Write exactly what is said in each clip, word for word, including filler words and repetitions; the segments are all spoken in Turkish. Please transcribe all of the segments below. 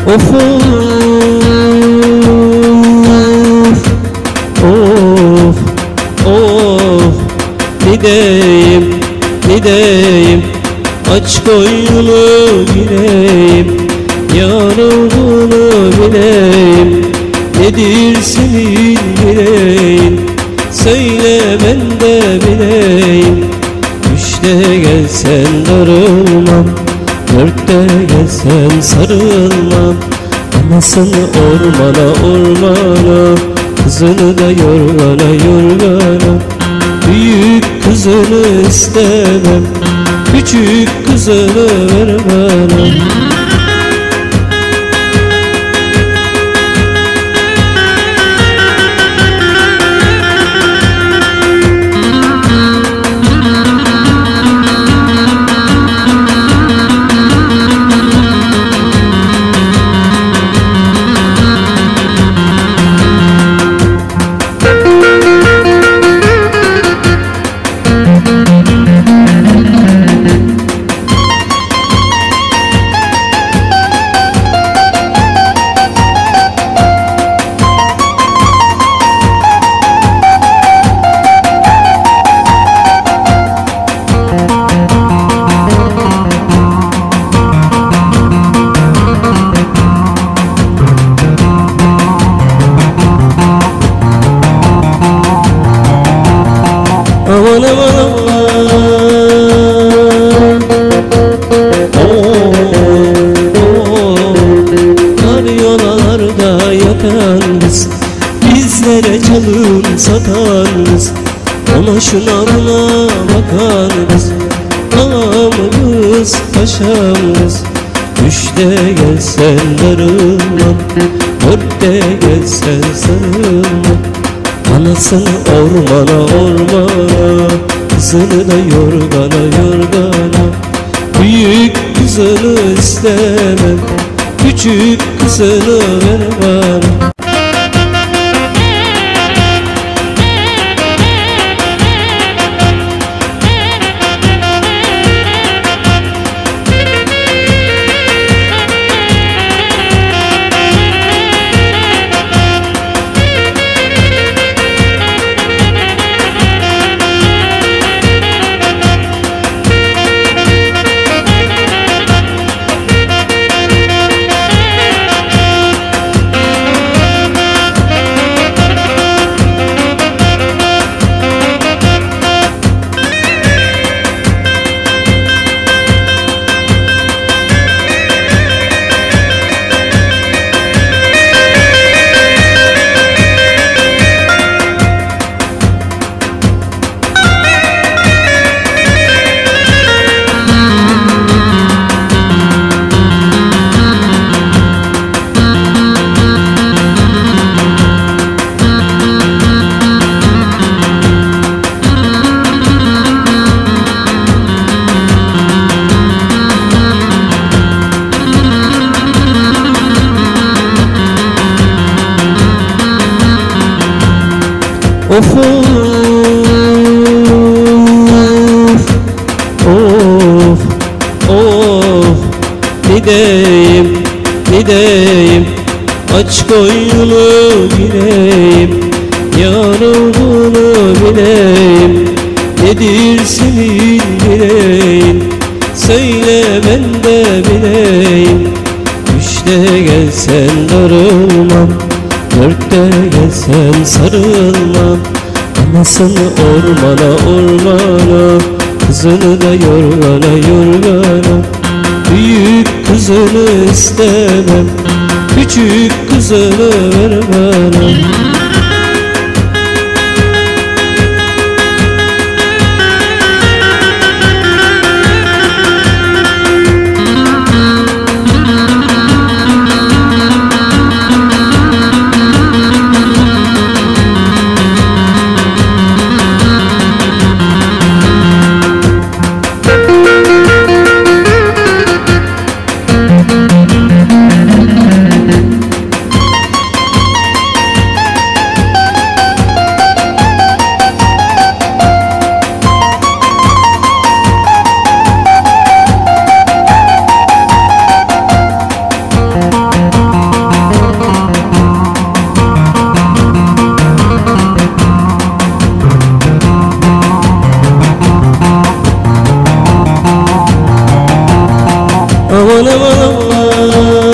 Of of of, gideyim gideyim, aç koynunu gireyim, yar olduğunu bileyim. Nedir senin yüreğin, söyle ben de bileyim. Üçte gelsen darılmam, dörtte gelsen sarılmam. Anasını ormana ormana, kızını da yorgana yorgana. Büyük kızını istemem, küçük kızını ver bana. Aman aman aman, oh, oh. Karyonalarda yatan kız, bizlere çalın satan kız. Ona şuna buna bakan kız, ağam kız, paşam kız. Üçte gelsen darılmam, dörtte gelsen sarılmam. Anasını ormana ormana, kızını da yorgana yorgana. Büyük kızını istemem, küçük kızını ver bana. Of of of, gideyim gideyim, aç koynunu gireyim, yar olduğunu bileyim. Nedir senin yüreğin, söyle ben de bileyim. Üçte gelsen darılmam, dörtte gelsen sarılmam. Anasını ormana ormana, kızını da yorgana yorgana. Büyük kızını istemem, küçük kızını ver bana. aman aman aman.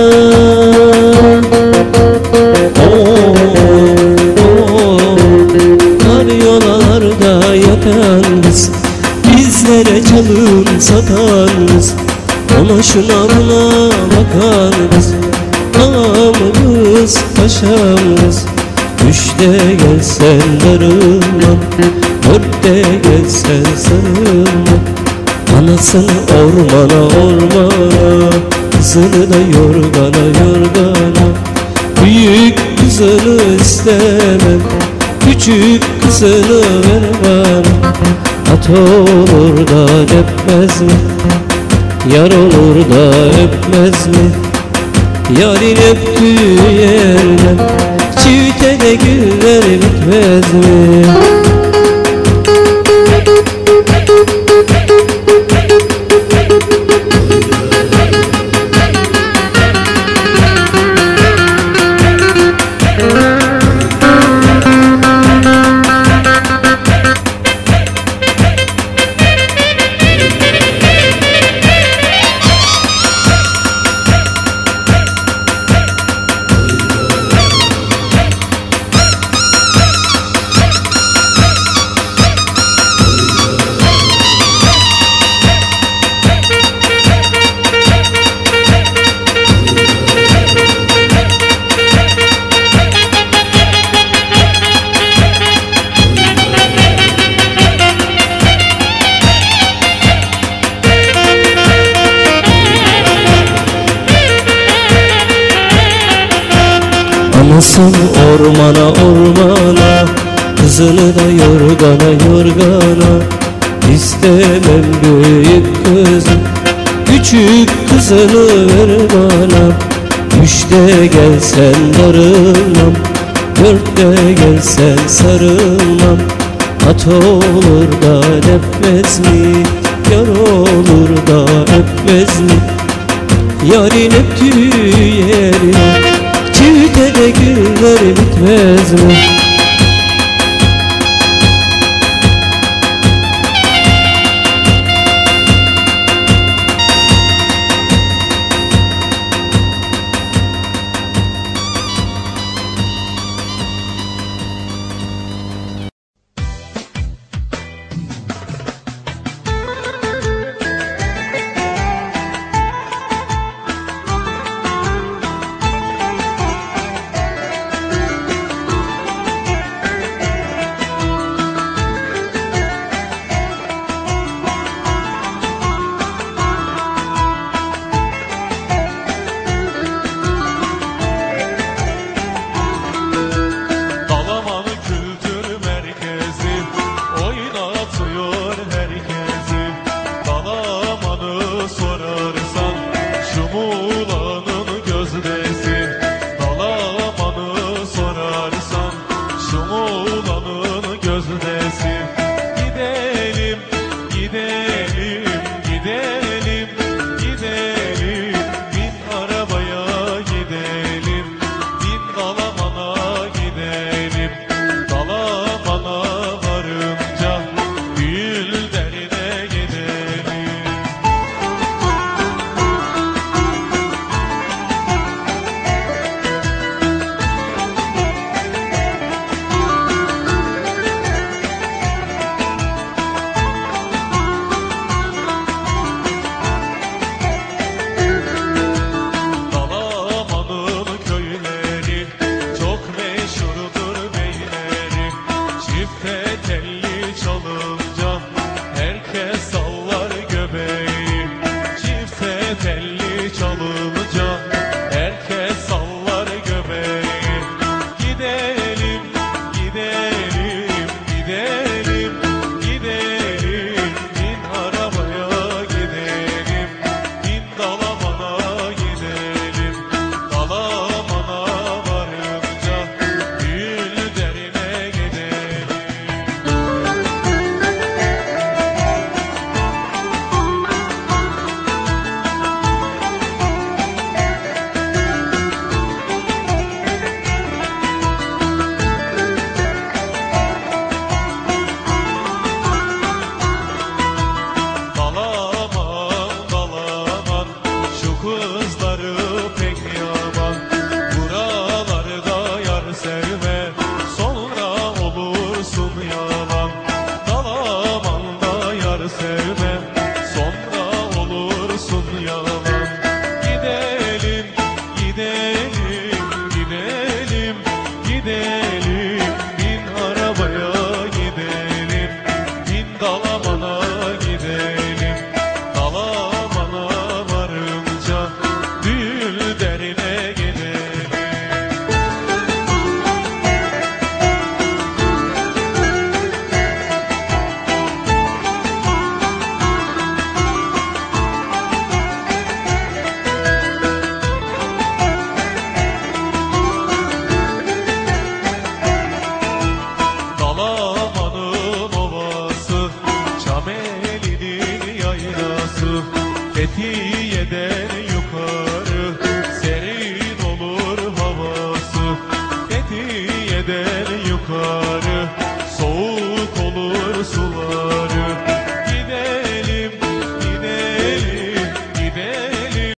Oh, oh, karyolarda yatan kız, bizlere çalım satan kız, ona şuna buna bakan kız. Ağamız paşamız, üçte gelsen darılmam, dörtte gelsen sarılmam. Anasını ormana ormana, kızını da yorgana yorgana. Büyük kızını istemem, küçük kızını ver bana. At olur da öpmez mi, yar olur da öpmez mi? Yarın öptüğü yerden çiftede güller bitmez mi? Anasın ormana ormana, kızını da yorgana yorgana. İstemem büyük kızım, küçük kızını ver bana. Üçte gelsen darılmam, dörtte gelsen sarılmam. At olur da öpmez mi, yar olur da öpmez mi? Yarın öptüğü yerine çiftede güller bitmez mi? Telli